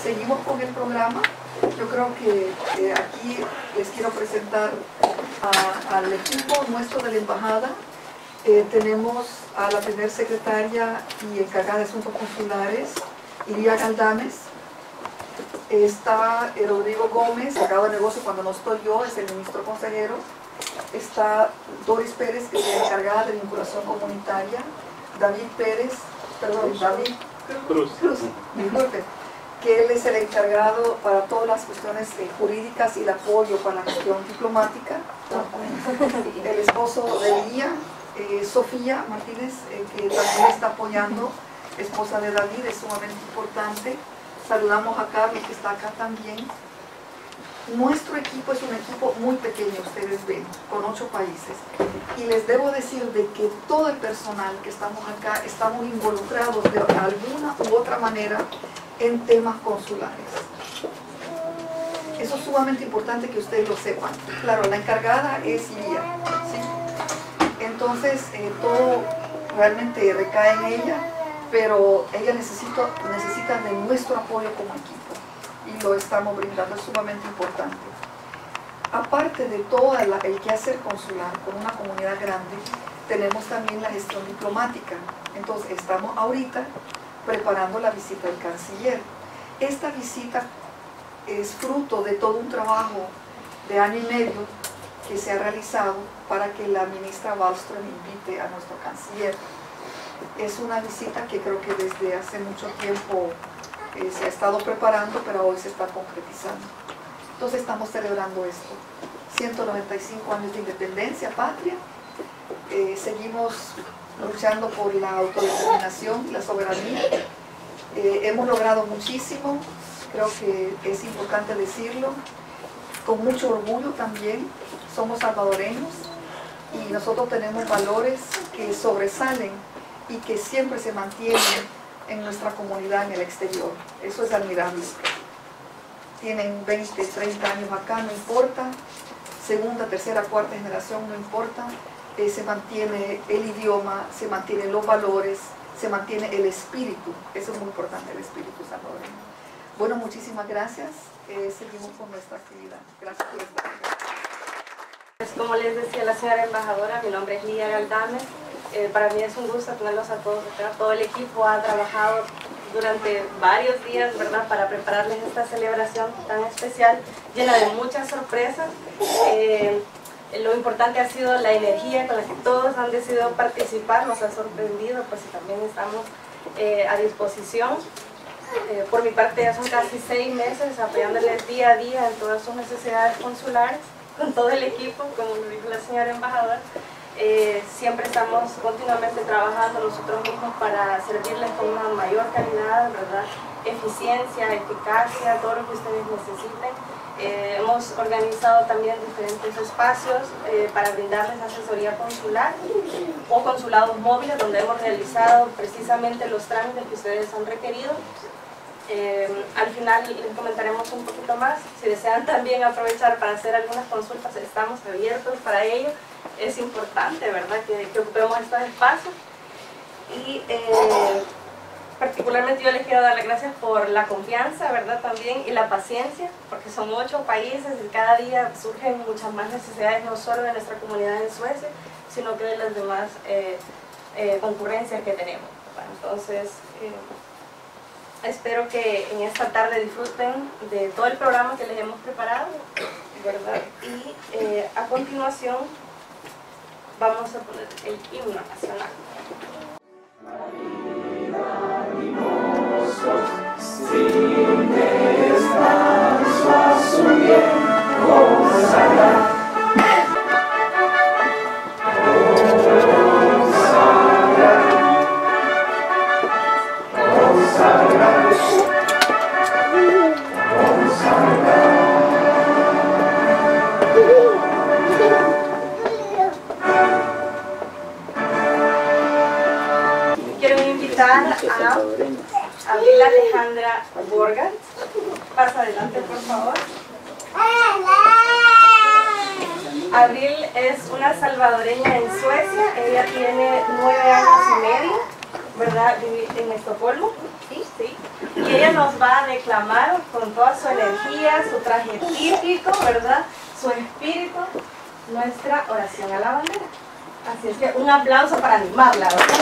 seguimos con el programa. Yo creo que aquí les quiero presentar al equipo nuestro de la embajada. Tenemos a la primera secretaria y encargada de asuntos consulares, Iria Galdames. Está Rodrigo Gómez, encargado de negocio cuando no estoy yo, es el ministro consejero. Está Doris Pérez, que es la encargada de vinculación comunitaria. David Cruz, disculpe, que él es el encargado para todas las cuestiones jurídicas y el apoyo para la gestión diplomática. El esposo de Iria, Sofía Martínez, que también está apoyando, esposa de David, es sumamente importante. Saludamos a Carlos, que está acá también. Nuestro equipo es un equipo muy pequeño, ustedes ven, con 8 países. Y les debo decir de que todo el personal que estamos acá, estamos involucrados de alguna u otra manera en temas consulares. Eso es sumamente importante que ustedes lo sepan. Claro, la encargada es Iria, ¿sí? Entonces, todo realmente recae en ella, pero ella necesita de nuestro apoyo como equipo. Y lo estamos brindando, es sumamente importante. Aparte de todo el quehacer consular con una comunidad grande, tenemos también la gestión diplomática. Entonces estamos ahorita preparando la visita del canciller. Esta visita es fruto de todo un trabajo de año y medio que se ha realizado para que la ministra Wallström invite a nuestro canciller. Es una visita que creo que desde hace mucho tiempo se ha estado preparando, pero hoy se está concretizando. Entonces estamos celebrando esto. 195 años de independencia patria. Seguimos luchando por la autodeterminación y la soberanía. Hemos logrado muchísimo, creo que es importante decirlo, con mucho orgullo también. Somos salvadoreños y nosotros tenemos valores que sobresalen y que siempre se mantienen en nuestra comunidad en el exterior. Eso es admirable. Tienen 20, 30 años acá, no importa. Segunda, tercera, cuarta generación, no importa. Se mantiene el idioma, se mantienen los valores, se mantiene el espíritu. Eso es muy importante, el espíritu salvadoreño. Bueno, muchísimas gracias. Seguimos con nuestra actividad. Gracias por estar aquí. Como les decía la señora embajadora, mi nombre es Iria Galdames. Para mí es un gusto tenerlos a todos acá. Todo el equipo ha trabajado durante varios días, ¿verdad?, para prepararles esta celebración tan especial, llena de muchas sorpresas. Lo importante ha sido la energía con la que todos han decidido participar, nos ha sorprendido, pues también estamos a disposición. Por mi parte ya son casi 6 meses apoyándoles día a día en todas sus necesidades consulares, con todo el equipo, como lo dijo la señora embajadora. Siempre estamos continuamente trabajando nosotros mismos para servirles con una mayor calidad, ¿verdad?, eficiencia, eficacia, todo lo que ustedes necesiten. Hemos organizado también diferentes espacios para brindarles asesoría consular o consulados móviles, donde hemos realizado precisamente los trámites que ustedes han requerido. Al final les comentaremos un poquito más. Si desean también aprovechar para hacer algunas consultas, estamos abiertos para ello. Es importante, ¿verdad?, que ocupemos estos espacios. Y particularmente yo les quiero dar las gracias por la confianza, ¿verdad?, también, y la paciencia, porque son 8 países y cada día surgen muchas más necesidades, no solo de nuestra comunidad en Suecia, sino que de las demás concurrencias que tenemos, ¿verdad? Entonces, espero que en esta tarde disfruten de todo el programa que les hemos preparado, ¿verdad? Y a continuación vamos a poner el himno nacional. Sin descanso a su bien consagrar. Quiero invitar a Abril Alejandra Borgat. Pasa adelante, por favor. Abril es una salvadoreña en Suecia. Ella tiene 9 años y medio, ¿verdad? Vive en Estocolmo. Sí. Y y ella nos va a declamar con toda su energía, su traje típico, ¿verdad? Su espíritu, nuestra oración a la bandera. Así es que un aplauso para animarla, ¿verdad?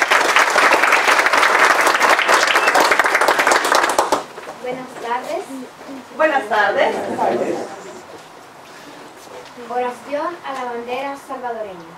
Buenas tardes. Buenas tardes. Oración a la bandera salvadoreña.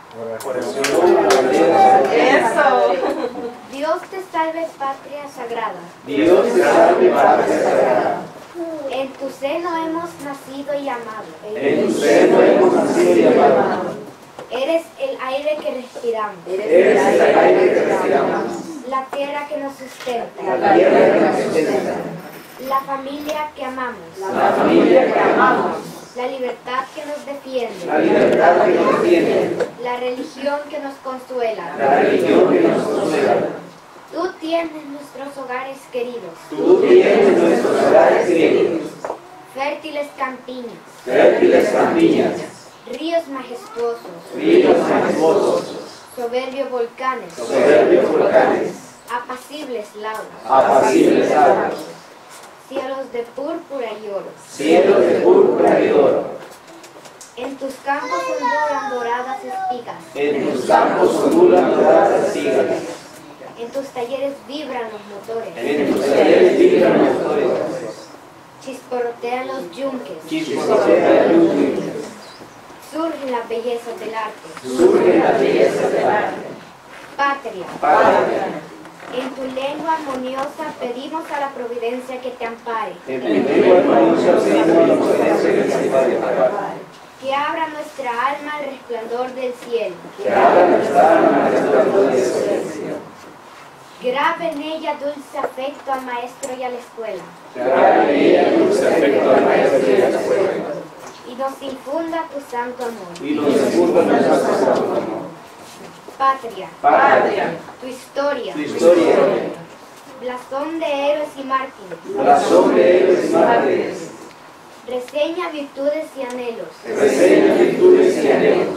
Eso. Dios te salve, patria sagrada. Dios te salve, patria sagrada. En tu seno hemos nacido y amado. En tu seno hemos nacido y amado. Eres el aire que respiramos. Eres el aire que respiramos. La tierra que nos sustenta. La tierra que nos sustenta. La familia que amamos. La familia que amamos. La libertad que nos defiende. La libertad que nos defiende. La religión que nos consuela. La religión que nos consuela. Tú tienes nuestros hogares queridos. Tú tienes nuestros hogares queridos. Fértiles campiñas. Fértiles campiñas. Ríos majestuosos. Ríos majestuosos. Soberbios volcanes. Soberbios volcanes. Apacibles lagos. Apacibles aguas. Cielos de púrpura y oro. Cielos de púrpura y oro. En tus campos ondulan doradas espigas. En tus campos ondulan doradas espigas. En tus talleres vibran los motores. En tus talleres vibran los motores. Chisporrotean los yunques. Chisporrotea el yunque. Surgen las bellezas del arte. Surgen las bellezas del arte. Patria. Patria. En tu lengua armoniosa pedimos a la providencia que te ampare. En tu lengua armoniosa pedimos a la providencia que te ampare. Que abra nuestra alma al resplandor del cielo. Que abra nuestra alma al resplandor del cielo. Grabe en ella dulce afecto al maestro y a la escuela. Grabe en ella dulce afecto al maestro y a la escuela. Y nos infunda tu santo amor. Y nos infunda nuestro santo amor. Patria. Patria. Tu historia. Tu historia. Blasón de héroes y mártires. Blasón de héroes y mártires. Reseña virtudes y anhelos. Reseña virtudes y anhelos.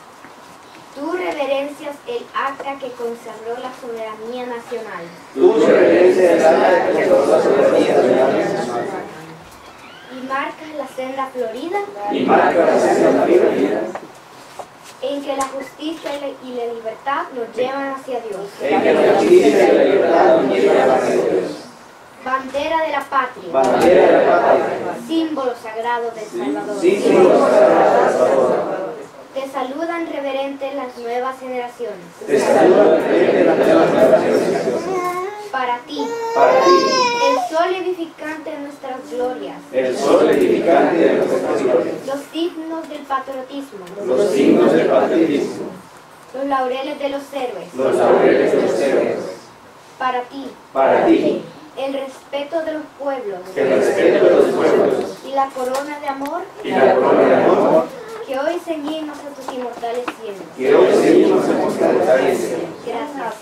Tú reverencias el acta que consagró la soberanía nacional. Tu reverencia el acta que consagró la soberanía nacional. Y marcas la senda florida. Y marca la senda florida. En que la justicia y la libertad nos llevan hacia Dios. En que la justicia y la libertad nos llevan hacia Dios. Bandera de la patria. Bandera de la patria. Símbolo sagrado del Salvador. Símbolo sagrado del Salvador. Te saludan reverentes las nuevas generaciones. Te saludan reverentes las nuevas generaciones. Para ti. Para ti. El sol edificante de nuestras glorias. El sol edificante de nuestras glorias. Los signos del patriotismo. Los signos del patriotismo. Los laureles de los héroes. Los laureles de los héroes. Para ti. Para ti. El respeto de los pueblos. El respeto de los pueblos. Y la corona de amor. Y la corona de amor. Que hoy ceñimos a tus inmortales cielos. Que hoy seguimos en nuestra fortaleza. Gracias.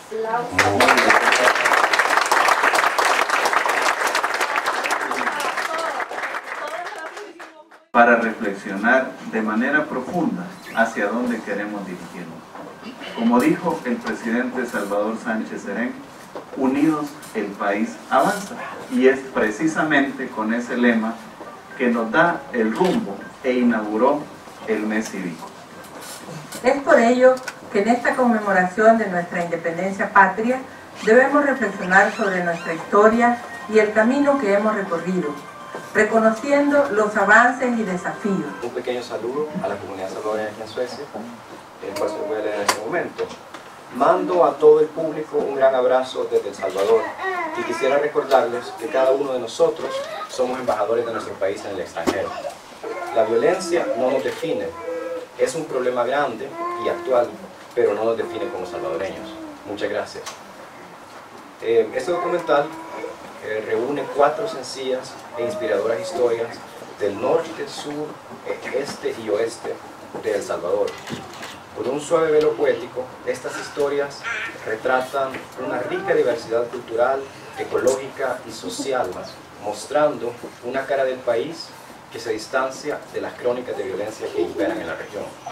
Para reflexionar de manera profunda hacia dónde queremos dirigirnos. Como dijo el presidente Salvador Sánchez Serén, unidos el país avanza. Y es precisamente con ese lema que nos da el rumbo e inauguró el mes cívico. Es por ello que en esta conmemoración de nuestra independencia patria debemos reflexionar sobre nuestra historia y el camino que hemos recorrido, reconociendo los avances y desafíos. Un pequeño saludo a la comunidad salvadoreña aquí en Suecia, el cual se lo voy a leer en este momento. Mando a todo el público un gran abrazo desde El Salvador y quisiera recordarles que cada uno de nosotros somos embajadores de nuestro país en el extranjero. La violencia no nos define, es un problema grande y actual, pero no nos define como salvadoreños. Muchas gracias. Este documental reúne 4 sencillas e inspiradoras historias del norte, sur, este y oeste de El Salvador. Con un suave velo poético, estas historias retratan una rica diversidad cultural, ecológica y social, mostrando una cara del país que se distancia de las crónicas de violencia que imperan en la región.